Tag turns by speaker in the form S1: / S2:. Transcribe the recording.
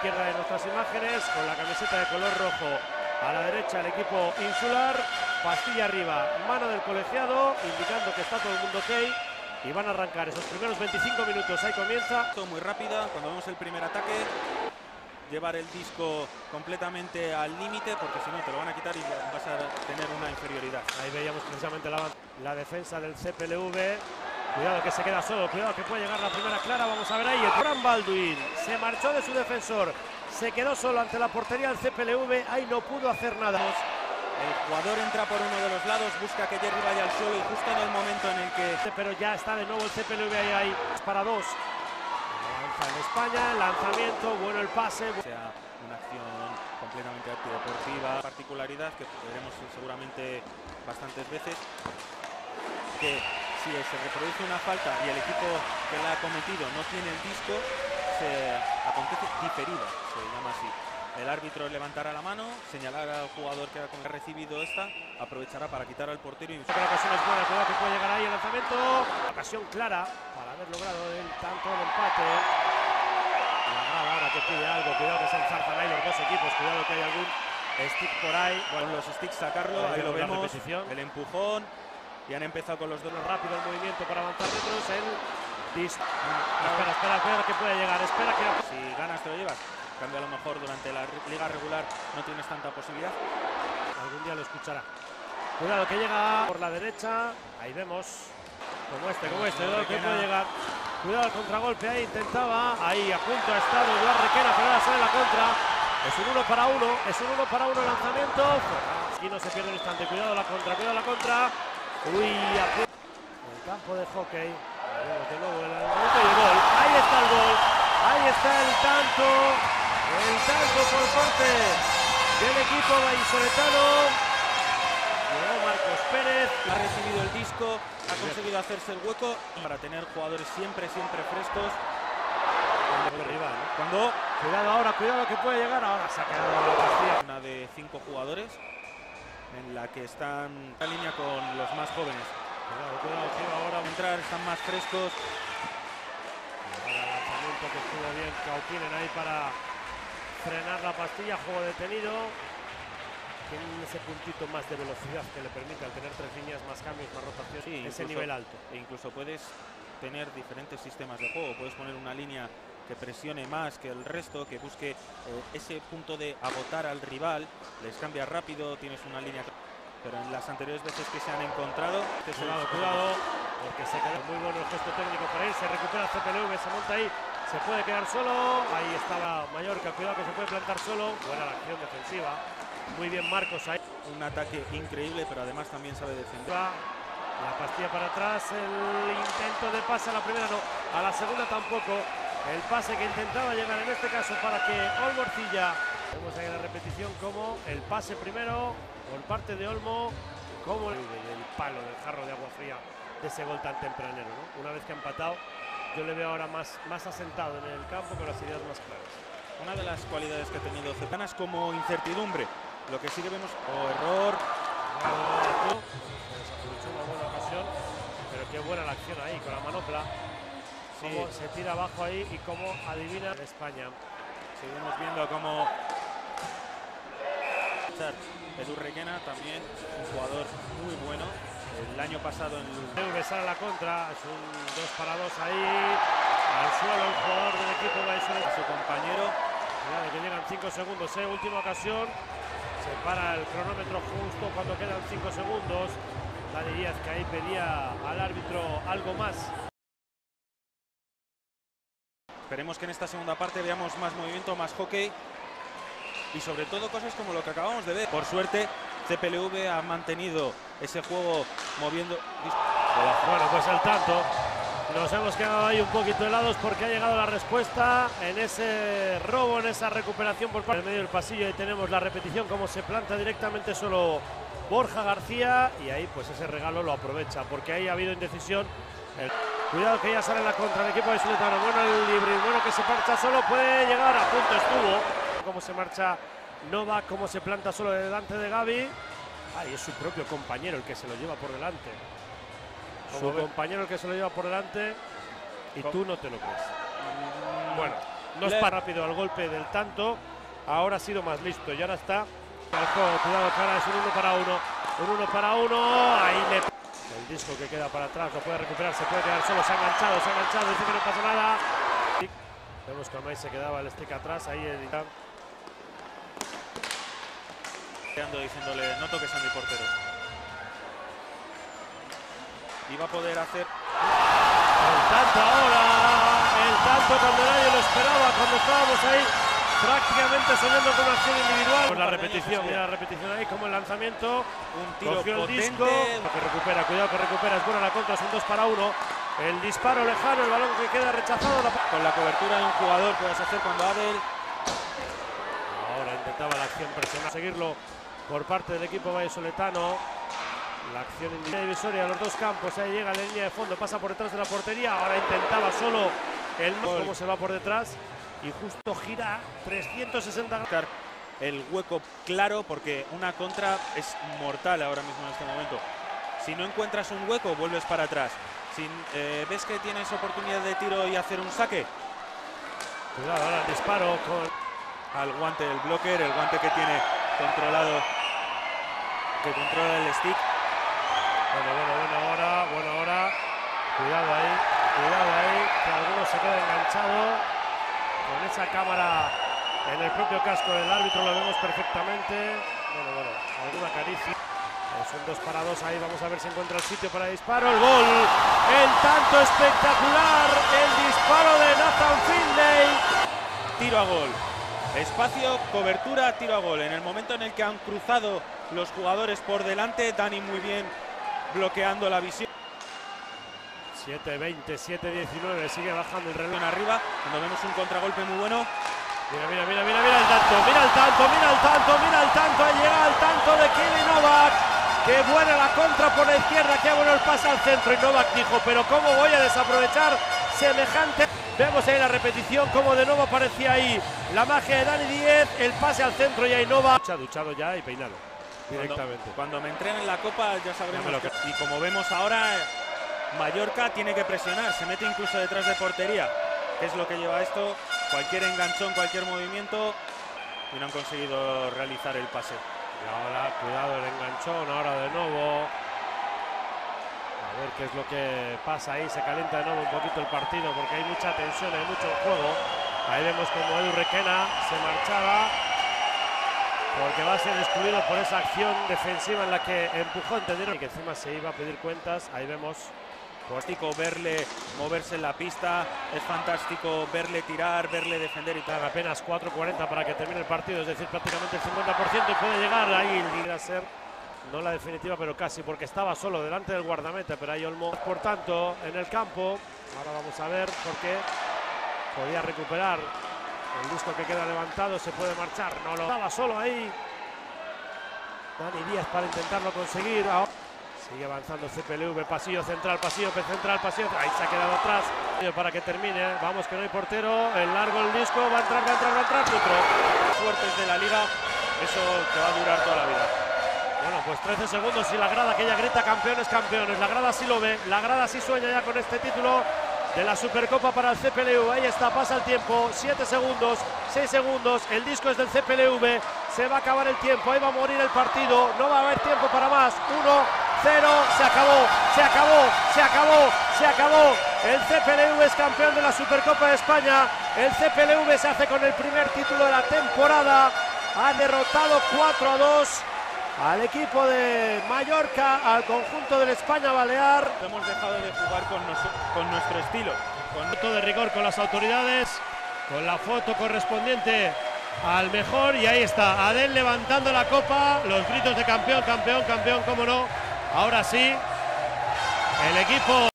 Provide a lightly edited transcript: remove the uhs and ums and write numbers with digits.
S1: izquierda de nuestras imágenes, con la camiseta de color rojo. A la derecha el equipo insular, pastilla arriba, mano del colegiado, indicando que está todo el mundo ok. Y van a arrancar esos primeros 25 minutos, ahí comienza.
S2: Todo muy rápida, cuando vemos el primer ataque, llevar el disco completamente al límite, porque si no te lo van a quitar y vas a tener una inferioridad.
S1: Ahí veíamos precisamente la defensa del CPLV. Cuidado que se queda solo, cuidado que puede llegar la primera clara, vamos a ver ahí. El Fran Balduin se marchó de su defensor, se quedó solo ante la portería del CPLV, ahí no pudo hacer nada.
S2: El jugador entra por uno de los lados, busca que Jerry vaya al suelo y justo en el momento en el que...
S1: Pero ya está de nuevo el CPLV ahí para dos. Lanza en España, el lanzamiento, bueno el pase.
S2: Sea una acción completamente antideportiva. Particularidad que veremos seguramente bastantes veces, que si se reproduce una falta y el equipo que la ha cometido no tiene el disco, se acontece diferida, se llama así. El árbitro levantará la mano, señalará al jugador que ha recibido esta, aprovechará para quitar al portero. Y...
S1: La ocasión es buena, cuidado que puede llegar ahí el lanzamiento. Ocasión clara para haber logrado el tanto del empate. La grada ahora que pide algo, cuidado que se enzarzan ahí los dos equipos, cuidado que hay algún stick por ahí.
S2: Bueno, los sticks sacarlo, ahí lo vemos, el empujón. Y han empezado con los dos.
S1: Rápido el movimiento para avanzar metros. Espera que puede llegar. Espera que
S2: si ganas te lo llevas. En cambio, a lo mejor durante la liga regular no tienes tanta posibilidad.
S1: Algún día lo escuchará. Cuidado que llega por la derecha. Ahí vemos. Como este. Cuidado que puede llegar. Cuidado el contragolpe ahí. Intentaba. Ahí a punto ha estado Eduard Requena, pero ahora sale la contra. Es un 1 para 1. Es un 1 para 1 el lanzamiento. Aquí no se pierde un instante. Cuidado la contra. Cuidado la contra. Uy, el campo de hockey. De nuevo el lanzamiento y el gol. Ahí está el gol. Ahí está el tanto. El tanto por parte del equipo vallisoletano. Llegó Marcos Pérez.
S2: Ha recibido el disco, ha conseguido hacerse el hueco para tener jugadores siempre frescos.
S1: Rival, ¿no?
S2: Cuando...
S1: Cuidado ahora, cuidado que puede llegar. Ahora se ha quedado la pastilla.
S2: Una de 5 jugadores en la que están en la línea con los más jóvenes.
S1: Cuidado, que ahora
S2: entrar, están más frescos.
S1: El lanzamiento que estuvo bien Kaukinen ahí para frenar la pastilla, juego detenido. Tienen ese puntito más de velocidad que le permite al tener 3 líneas, más cambios, más rotación,
S2: sí,
S1: ese nivel alto.
S2: E incluso puedes tener diferentes sistemas de juego, puedes poner una línea que presione más que el resto, que busque ese punto de agotar al rival, les cambia rápido, tienes una línea... Pero en las anteriores veces que se han encontrado...
S1: Cuidado, porque se quedó muy bueno el gesto técnico para ir, se recupera el CPLV, se monta ahí, se puede quedar solo, ahí estaba Mallorca, cuidado que se puede plantar solo, buena la acción defensiva, muy bien Marcos ahí.
S2: Un ataque increíble, pero además también sabe defender.
S1: La pastilla para atrás, el intento de pase a la primera no, a la segunda tampoco, el pase que intentaba llegar en este caso para que Olmorcilla, vemos ahí la repetición como el pase primero por parte de Olmo, como el palo del jarro de agua fría de ese gol tan tempranero, ¿no? Una vez que ha empatado, yo le veo ahora más asentado en el campo con las ideas más claras.
S2: Una de las cualidades que ha tenido Cepanas como incertidumbre, lo que sí que vemos, error.
S1: Desaprovechó una buena ocasión, pero qué buena la acción ahí con la manopla. Cómo se tira abajo ahí y cómo adivina España.
S2: Seguimos viendo cómo Edu Requena, también un jugador muy bueno. El año pasado en
S1: el sale a la contra, es un 2 para 2 ahí. Al suelo el jugador del equipo va a
S2: su compañero.
S1: Cuidado que llegan 5 segundos, última ocasión. Se para el cronómetro justo cuando quedan 5 segundos. Dani Díaz que ahí pedía al árbitro algo más.
S2: Esperemos que en esta segunda parte veamos más movimiento, más hockey y sobre todo cosas como lo que acabamos de ver. Por suerte, CPLV ha mantenido ese juego moviendo.
S1: Bueno, pues el tanto. Nos hemos quedado ahí un poquito helados porque ha llegado la respuesta en ese robo, en esa recuperación por parte del medio del pasillo. Y tenemos la repetición como se planta directamente solo Borja García y ahí pues ese regalo lo aprovecha porque ahí ha habido indecisión. Cuidado que ya sale la contra el equipo de Soletano. Bueno el libre, bueno que se marcha solo, puede llegar, a punto estuvo. Cómo se marcha Novak, cómo se planta solo delante de Gaby. Ahí es su propio compañero el que se lo lleva por delante. Su compañero el que se lo lleva por delante y tú no te lo crees.
S2: Bueno,
S1: No es para rápido al golpe del tanto. Ahora ha sido más listo y ahora está al juego. Cuidado que ahora es un 1 para 1. Un 1 para 1. Ahí le... El disco que queda para atrás lo puede recuperar, se puede quedar solo. Se ha enganchado, dice que no pasa nada. Vemos que Amay se quedaba el stick atrás. Ahí el...
S2: diciéndole, no toques a mi portero. Y va a poder hacer
S1: el tanto ahora, el tanto cuando nadie lo esperaba, cuando estábamos ahí prácticamente soñando con una acción individual. Pues la repetición, mira la repetición ahí, como el lanzamiento,
S2: un tiro
S1: cogió el
S2: potente.
S1: disco, que recupera, cuidado que recupera, es buena la contra, es un 2 para 1. El disparo lejano, el balón que queda rechazado.
S2: Con la cobertura de un jugador puedes hacer cuando Adel.
S1: Ahora intentaba la acción personal, seguirlo por parte del equipo vallesoletano. La acción divisoria a los dos campos, ahí llega a la línea de fondo, pasa por detrás de la portería, ahora intentaba solo el cómo se va por detrás y justo gira 360 grados.
S2: El hueco claro porque una contra es mortal ahora mismo en este momento. Si no encuentras un hueco, vuelves para atrás. Si ves que tienes oportunidad de tiro y hacer un saque,
S1: cuidado ahora el disparo con
S2: al guante del blocker, el guante que tiene controlado, que controla el stick.
S1: Bueno, ahora, cuidado ahí, que alguno se queda enganchado con esa cámara en el propio casco del árbitro, lo vemos perfectamente. Bueno, alguna caricia. Es un 2 para 2 ahí, vamos a ver si encuentra el sitio para el disparo. El gol, el tanto espectacular, el disparo de Nathan Finlay.
S2: Tiro a gol. Espacio, cobertura, tiro a gol. En el momento en el que han cruzado los jugadores por delante, Dani muy bien bloqueando la visión.
S1: 7-20, 7-19, sigue bajando el reloj
S2: arriba, cuando vemos un contragolpe muy bueno.
S1: Mira el tanto, ahí llega el tanto de Kili Novak. Qué buena la contra por la izquierda, qué bueno el pase al centro y Novak dijo, pero cómo voy a desaprovechar semejante. Vemos ahí la repetición, como de nuevo aparecía ahí la magia de Dani Díez, el pase al centro y ahí Novak. Duchado ya y peinado directamente.
S2: Cuando me entrenen la copa ya sabremos lo que... Y como vemos ahora, Mallorca tiene que presionar, se mete incluso detrás de portería. ¿Qué es lo que lleva esto? Cualquier enganchón, cualquier movimiento, y no han conseguido realizar el pase.
S1: Y ahora, cuidado el enganchón, ahora de nuevo. A ver qué es lo que pasa ahí, se calienta de nuevo un poquito el partido porque hay mucha tensión, hay mucho juego. Ahí vemos como Edu Requena se marchaba porque va a ser excluido por esa acción defensiva en la que empujó, entendieron, y que encima se iba a pedir cuentas. Ahí vemos.
S2: Fantástico verle moverse en la pista, es fantástico verle tirar, verle defender y tal.
S1: Apenas 4:40 para que termine el partido, es decir, prácticamente el 50% y puede llegar ahí. Iba a ser, no la definitiva, pero casi, porque estaba solo delante del guardameta, pero ahí Olmo, por tanto, en el campo. Ahora vamos a ver por qué podía recuperar el disco que queda levantado, se puede marchar, no lo estaba solo ahí. Dani Díaz para intentarlo conseguir. Ahora sigue avanzando CPLV, pasillo central, pasillo central, pasillo. Ahí se ha quedado atrás para que termine. Vamos que no hay portero. El largo el disco, va a entrar. Otro.
S2: Suertes de la liga, eso te va a durar toda la vida.
S1: Bueno, pues 13 segundos y la grada que ya grita campeones, campeones. La grada sí lo ve, la grada sí sueña ya con este título de la Supercopa para el CPLV. Ahí está, pasa el tiempo, 7 segundos, 6 segundos. El disco es del CPLV, se va a acabar el tiempo, ahí va a morir el partido. No va a haber tiempo para más. 1-0, se acabó. El CPLV es campeón de la Supercopa de España. El CPLV se hace con el primer título de la temporada. Ha derrotado 4-2 al equipo de Mallorca, al conjunto del España Balear.
S2: Hemos dejado de jugar con nuestro estilo.
S1: Con todo de rigor con las autoridades, con la foto correspondiente al mejor, y ahí está Adel levantando la copa, los gritos de campeón, cómo no. Ahora sí, el equipo